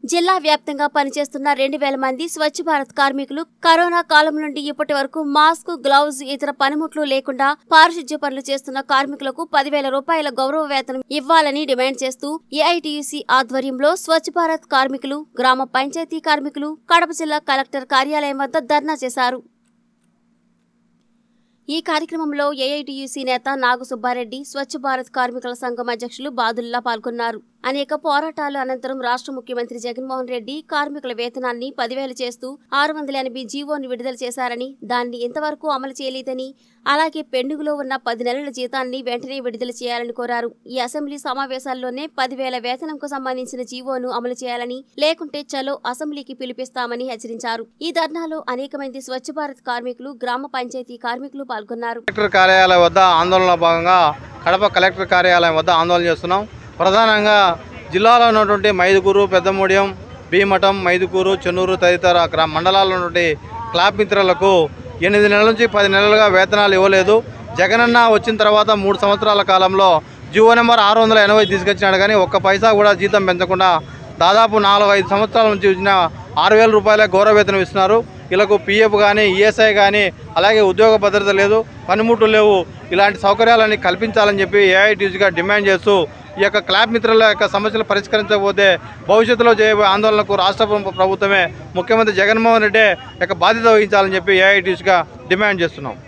జిల్లా వ్యాప్తంగా పనిచేస్తున్న 2000 మంది స్వచ్ఛ భారత్ కార్మికులు కరోనా కాలం నుండి ఇప్పటి వరకు మాస్క్, గ్లౌజ్, ఇతర పనిముట్లు లేకుండా పారిశుధ్య పనులు చేస్తున్న కార్మికులకు 10,000 రూపాయల గౌరవ వేతనం ఇవ్వాలని డిమాండ్ చేస్తూ ఏఐటీయూసీ ఆధ్వర్యంలో స్వచ్ఛ భారత్ కార్మికులు, గ్రామ పంచాయతీ కార్మికులు కడప జిల్లా కలెక్టర్ కార్యాలయం వద్ద ధర్నా చేశారు. ఈ కార్యక్రమంలో ఏఐటీయూసీ నేత నాగసుబ్బారెడ్డి, స్వచ్ఛ భారత్ కార్మికుల సంఘం అధ్యక్షులు బాదుల్లా పాల్గొన్నారు. అనేక పోరాటాల అనంతరం రాష్ట్ర ముఖ్యమంత్రి జగన్మోహన్ రెడ్డి కార్మికుల వేతనాన్ని 10,000 చేస్తూ 680 జీవోను విడుదల చేశారని, దాన్ని ఇంతవరకు అమలు చేయలేదని, అలాగే పెండింగులో ఉన్న 10 నెలల జీతాన్ని వెంటనే విడుదల చేయాలని కోరారు. ఈ అసెంబ్లీ సమావేశాల్లోనే 10,000 వేతనంకు సంబంధించిన జీవోను అమలు చేయాలని, లేకుంటే చలో అసెంబ్లీకి పిలిపిస్తామని హెచ్చరించారు. ఈ ధర్నాలో అనేక మంది స్వచ్ఛ భారత్ కార్మికులు, గ్రామ పంచాయతీ కార్మికులు పాల్గొన్నారు. కలెక్టర్ కార్యాలయం వద్ద ఆందోళనలో భాగంగా కడప కలెక్టర్ కార్యాలయం వద్ద ఆందోళన చేస్తున్నాం. ప్రధానంగా జిల్లాలో ఉన్నటువంటి మైదుకూరు, పెద్దమూడియం, భీమఠం, మైదుకూరు, చెన్నూరు తదితర మండలాల్లో ఉన్నటువంటి క్లాబ్ మిత్రులకు 8 నెలల నుంచి 10 నెలలుగా వేతనాలు ఇవ్వలేదు. జగనన్న వచ్చిన తర్వాత 3 సంవత్సరాల కాలంలో జీవో నెంబర్ 680 తీసుకొచ్చినాడు, కానీ ఒక్క పైసా కూడా జీతం పెంచకుండా దాదాపు 4-5 సంవత్సరాల నుంచి ఇచ్చిన 6,000 రూపాయల గౌరవ వేతనం ఇస్తున్నారు. వీళ్ళకు పిఎఫ్ కానీ, ఈఎస్ఐ కానీ, అలాగే ఉద్యోగ భద్రత లేదు, పనిముట్లు లేవు. ఇలాంటి సౌకర్యాలన్నీ కల్పించాలని చెప్పి ఏఐటీయూసీగా డిమాండ్ చేస్తూ ఈ యొక్క క్లాబ్ మిత్రుల యొక్క సమస్యలు పరిష్కరించకపోతే భవిష్యత్తులో చేయబోయే ఆందోళనకు రాష్ట్ర ప్రభుత్వమే, ముఖ్యమంత్రి జగన్మోహన్ రెడ్డి యొక్క బాధ్యత వహించాలని చెప్పి ఏఐటీయూసీగా డిమాండ్ చేస్తున్నాం.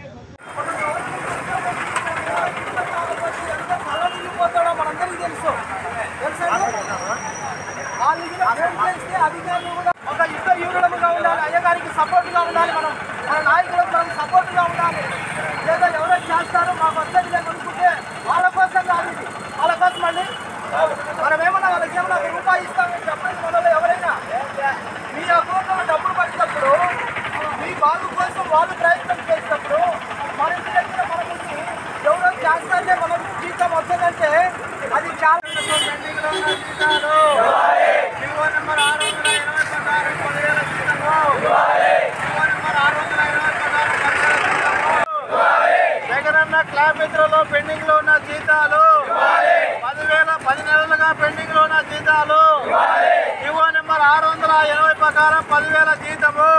సపోర్ట్గా ఉండాలి, మనం మన నాయకులకు మనం సపోర్ట్గా ఉండాలి. లేదా ఎవరైనా చేస్తారో మాకు వస్తుంది అనుకుంటే వాళ్ళ కోసం కాదు, వాళ్ళ కోసం అండి. మనం ఏమన్నా వాళ్ళకి ఏమన్నా రూపాయి ఇస్తామని చెప్పండి. మనలో ఎవరైనా మీ అకౌంట్లో డబ్బులు పట్టినప్పుడు మీ బాగు కోసం వాళ్ళు ప్రయత్నం చేసినప్పుడు మన ఇంటి దగ్గర మన నుంచి ఎవరో చేస్తారే మనకు జీతం వస్తుందంటే అది చాలా పెండింగ్లో ఉన్న జీతాలు జీవో నెంబర్ 620 ప్రకారం 10,000 జీతము, జీవో నెంబర్ 620 ప్రకారం 10,000 జగనన్న క్లాబ్ మిత్రులు పెండింగ్లో ఉన్న జీతాలు 10 నెలలుగా పెండింగ్లో ఉన్న జీతాలు, జీవో నెంబర్ 680 ప్రకారం 10,000 జీతము.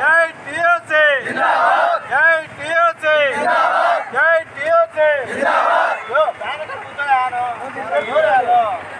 AITUC, AITUC, AITUC.